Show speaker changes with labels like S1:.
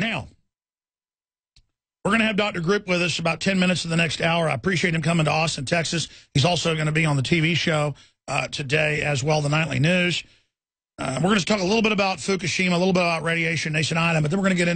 S1: Now, we're going to have Dr. Grip with us about 10 minutes of the next hour. I appreciate him coming to Austin, Texas. He's also going to be on the TV show today as well, the Nightly News. We're going to talk a little bit about Fukushima, a little bit about radiation, Nation Island, but then we're going to get into